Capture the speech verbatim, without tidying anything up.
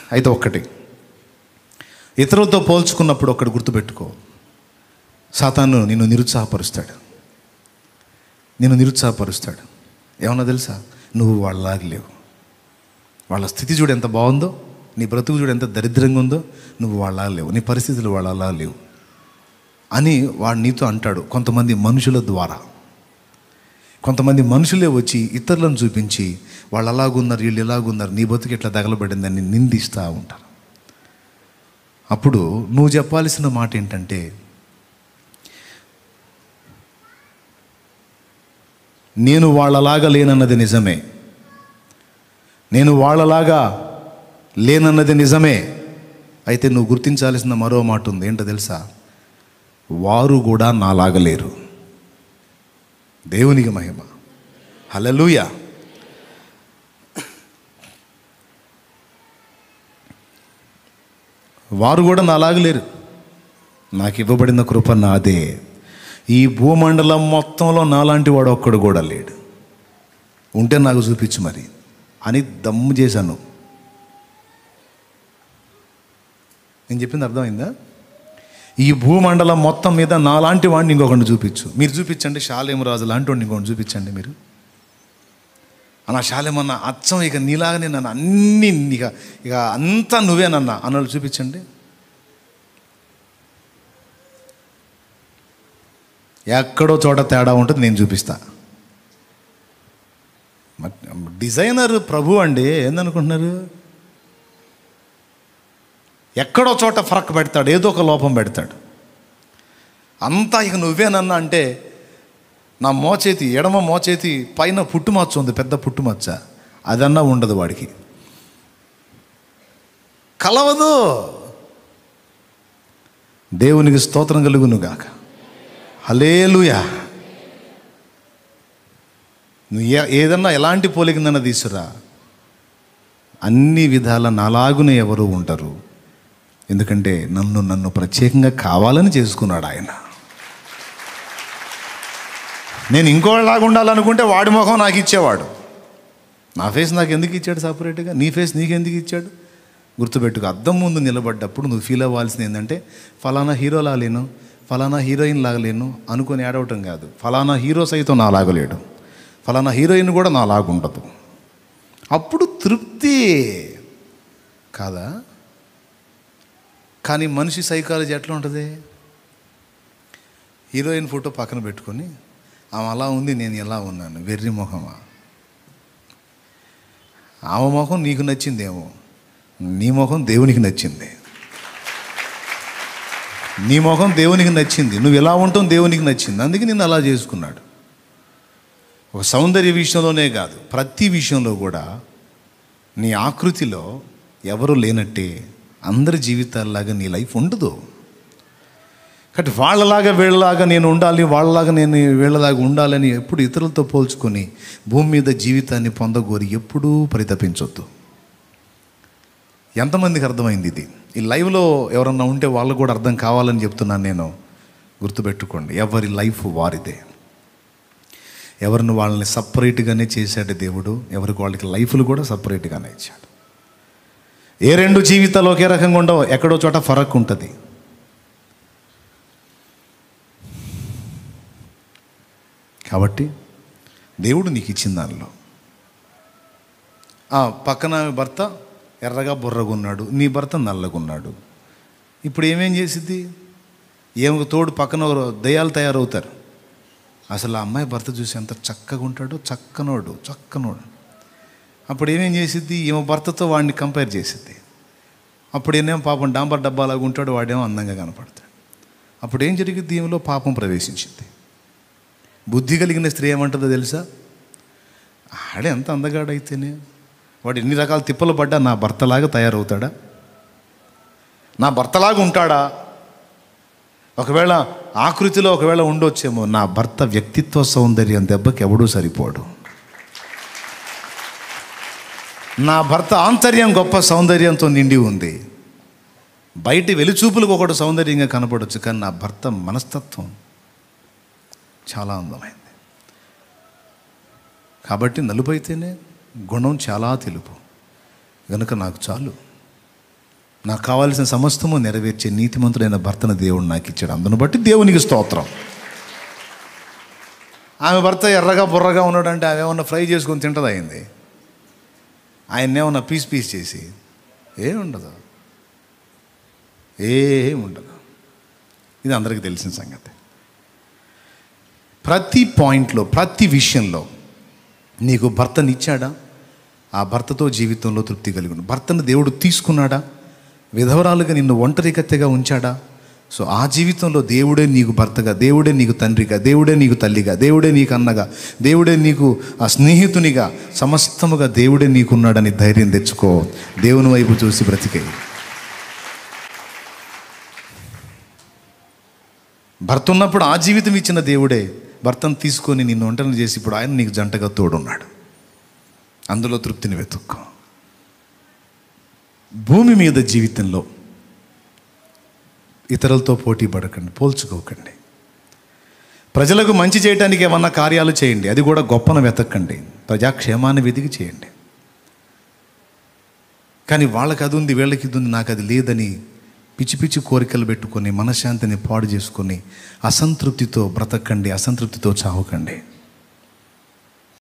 అయితే ఒక్కటి, ఇతరులతో పోల్చుకున్నప్పుడు ఒక్కటి గుర్తుపెట్టుకో, సాతాను నిన్ను నిరుత్సాహపరుస్తాడు. నిన్ను నిరుత్సాహపరుస్తాడు ఏమన్నా తెలుసా? నువ్వు వాళ్ళలాగా లేవు. వాళ్ళ స్థితి చూడు ఎంత బాగుందో, నీ బ్రతుకు చూడు ఎంత దరిద్రంగా ఉందో, నువ్వు వాళ్ళలా లేవు, నీ పరిస్థితులు వాళ్ళలా లేవు అని వాడు నీతో అంటాడు. కొంతమంది మనుషుల ద్వారా, కొంతమంది మనుషులే వచ్చి ఇతరులను చూపించి వాళ్ళు అలాగున్నారు, వీళ్ళు ఎలాగున్నారు, నీ బతుకు ఎట్లా తగలబడిందని నిందిస్తూ ఉంటారు. అప్పుడు నువ్వు చెప్పాల్సిన మాట ఏంటంటే, నేను వాళ్ళలాగా లేనన్నది నిజమే, నేను వాళ్ళలాగా లేనన్నది నిజమే. అయితే నువ్వు గుర్తించాల్సిన మరో మాట ఉంది. ఏంటో తెలుసా? వారు కూడా నాలాగా లేరు. దేవునికి మహిమ, హల్లెలూయా. వారు కూడా నాలాగా లేరు. నాకు ఇవ్వబడిన కృప నాదే. ఈ భూమండలం మొత్తంలో నాలాంటి వాడు ఒక్కడు కూడా లేడు. ఉంటే నాకు చూపించు మరి అని దమ్ము చేశాను. నేను చెప్పింది అర్థమైందా? ఈ భూమండలం మొత్తం మీద నాలాంటి వాడిని ఇంకొకటి చూపించు. మీరు చూపించండి, షాలేము రాజు లాంటి వాడిని ఇంకొకటి చూపించండి. మీరు అన్న షాలేమన్నా అచ్చం ఇక నీలాగానే నన్ను అన్ని ఇక ఇక అంతా నువ్వేనన్నా అన్నోళ్ళు చూపించండి. ఎక్కడో చోట తేడా ఉంటుంది, నేను చూపిస్తా. డిజైనర్ ప్రభు అండి, ఏందనుకుంటున్నారు? ఎక్కడో చోట ఫరక్ పెడతాడు, ఏదో ఒక లోపం పెడతాడు. అంతా ఇక నువ్వేనన్నా అంటే, నా మోచేతి ఎడమ మోచేతి పైన పుట్టుమచ్చ ఉంది, పెద్ద పుట్టుమచ్చ, అదన్నా ఉండదు వాడికి, కలవదు. దేవునికి స్తోత్రం కలుగును గాక, హల్లెలూయా. నువ్వు ఏదన్నా ఎలాంటి పోలికిందన్నా తీసురా, అన్ని విధాల నాలాగునే ఎవరు ఉండరు. ఎందుకంటే నన్ను నన్ను ప్రత్యేకంగా కావాలని చేసుకున్నాడు ఆయన. నేను ఇంకోలాగా ఉండాలనుకుంటే వాడి ముఖం నాకు ఇచ్చేవాడు. నా ఫేస్ నాకు ఎందుకు ఇచ్చాడు సపరేట్గా? నీ ఫేస్ నీకెందుకు ఇచ్చాడు? గుర్తుపెట్టుకు, అద్దం ముందు నిలబడ్డప్పుడు నువ్వు ఫీల్ అవ్వాల్సింది ఏంటంటే, ఫలానా హీరోలా లేను, ఫలానా హీరోయిన్ లాగలేను అనుకొని ఏడవటం కాదు. ఫలానా హీరో సైతం నా లాగలేడు, ఫలానా హీరోయిన్ కూడా నా లాగుండదు. అప్పుడు తృప్తి కాదా? కానీ మనిషి సైకాలజీ ఎట్లా ఉంటుంది? హీరోయిన్ ఫోటో పక్కన పెట్టుకొని ఆమె అలా ఉంది, నేను ఎలా ఉన్నాను, వెర్రి మొహమా? ఆమె మొహం నీకు నచ్చిందేమో, నీ మొహం దేవునికి నచ్చింది. నీ మొహం దేవునికి నచ్చింది, నువ్వు ఎలా ఉంటావు దేవునికి నచ్చింది, అందుకే నిన్ను అలా చేసుకున్నాడు. ఒక సౌందర్య విషయంలోనే కాదు, ప్రతి విషయంలో కూడా నీ ఆకృతిలో ఎవరు లేనట్టే అందరి జీవితాల్లాగా నీ లైఫ్ ఉండదు. కాబట్టి వాళ్ళలాగా వీళ్ళలాగా నేను ఉండాలి, వాళ్ళలాగా నేను వీళ్ళలాగా ఉండాలని ఎప్పుడు ఇతరులతో పోల్చుకొని భూమి మీద జీవితాన్ని పొందగోరి ఎప్పుడూ పరితపించొద్దు. ఎంతమందికి అర్థమైంది ఇది? ఈ లైవ్లో ఎవరన్నా ఉంటే వాళ్ళకు కూడా అర్థం కావాలని చెప్తున్నాను నేను. గుర్తుపెట్టుకోండి, ఎవరి లైఫ్ వారిదే. ఎవరిని వాళ్ళని సపరేట్గానే చేశాడు దేవుడు, ఎవరికి వాళ్ళకి లైఫ్లు కూడా సపరేట్గానే ఇచ్చాడు. ఏ రెండు జీవితాలు ఒకే రకంగా ఉండవు, ఎక్కడో చోట ఫరక్ ఉంటుంది. కాబట్టి దేవుడు నీకు ఇచ్చిన దానిలో పక్కన భర్త ఎర్రగా బుర్రగా ఉన్నాడు, నీ భర్త నల్లగా ఉన్నాడు. ఇప్పుడు ఏమేం చేసిద్ది? ఏమో తోడు పక్కన దయ్యాలు తయారవుతారు. అసలు ఆ అమ్మాయి భర్త చూసి ఎంత చక్కగా ఉంటాడో, చక్కనోడు చక్కనోడు. అప్పుడు ఏమేం చేసిద్ది? ఏమో భర్తతో వాడిని కంపేర్ చేసిద్ది. అప్పుడు ఏమో పాపం డాంబర్ డబ్బాలాగా ఉంటాడు, వాడేమో అందంగా కనపడతాడు. అప్పుడు ఏం జరిగిద్ది? ఏమిలో పాపం ప్రవేశించింది. బుద్ధి కలిగిన స్త్రీ ఏమంటుందో తెలుసా? ఆడే ఎంత అందగాడైతేనే వాడు ఎన్ని రకాల తిప్పలు పడ్డా నా భర్తలాగా తయారవుతాడా, నా భర్తలాగా ఉంటాడా? ఒకవేళ ఆకృతిలో ఒకవేళ ఉండొచ్చేమో, నా భర్త వ్యక్తిత్వ సౌందర్యం దెబ్బకి ఎవడూ సరిపోడు. నా భర్త ఆంతర్యం గొప్ప సౌందర్యంతో నిండి ఉంది. బయటి వెలుచూపులకు ఒకటి సౌందర్యంగా కనపడవచ్చు, కానీ నా భర్త మనస్తత్వం చాలా అందమైంది. కాబట్టి నలుపైతేనే గుణం చాలా తెలుపు, కనుక నాకు చాలు. నాకు కావాల్సిన సమస్తము నెరవేర్చే నీతిమంతుడైన భర్తను దేవుడు నాకు ఇచ్చాడు. అందును బట్టి దేవునికి స్తోత్రం. ఆమె భర్త ఎర్రగా బుర్రగా ఉన్నాడంటే ఆమె ఏమన్నా ఫ్రై చేసుకొని తింటది అయింది. ఆయన ఏమన్నా పీస్ పీస్ చేసి ఏముండదు, ఏముండదు. ఇది అందరికీ తెలిసిన సంగతి. ప్రతి పాయింట్లో, ప్రతి విషయంలో నీకు భర్తనిచ్చాడా? ఆ భర్తతో జీవితంలో తృప్తి కలిగి ఉండు. భర్తను దేవుడు తీసుకున్నాడా? విధవరాలుగా నిన్ను ఒంటరికత్తెగా ఉంచాడా? సో ఆ జీవితంలో దేవుడే నీకు భర్తగా, దేవుడే నీకు తండ్రిగా, దేవుడే నీకు తల్లిగా, దేవుడే నీకు అన్నగా, దేవుడే నీకు ఆ స్నేహితునిగా, సమస్తముగా దేవుడే నీకున్నాడని ధైర్యం తెచ్చుకో. దేవుని వైపు చూసి బ్రతికే. భర్త ఉన్నప్పుడు ఆ జీవితం ఇచ్చిన దేవుడే భర్తను తీసుకొని నిన్ను ఒంటరిని చేసి ఇప్పుడు ఆయన నీకు జంటగా తోడున్నాడు. అందులో తృప్తిని వెతుక్కో. భూమి మీద జీవితంలో ఇతరులతో పోటీ పడకండి, పోల్చుకోకండి. ప్రజలకు మంచి చేయడానికి ఏమన్నా కార్యాలు చేయండి, అది కూడా గొప్పను వెతకండి, ప్రజాక్షేమాన్ని వెతికి చేయండి. కానీ వాళ్ళకి అది ఉంది, వీళ్ళకి ఇది ఉంది, నాకు అది లేదని పిచ్చి పిచ్చి కోరికలు పెట్టుకొని మనశ్శాంతిని పాడు చేసుకొని అసంతృప్తితో బ్రతకండి, అసంతృప్తితో చావకండి.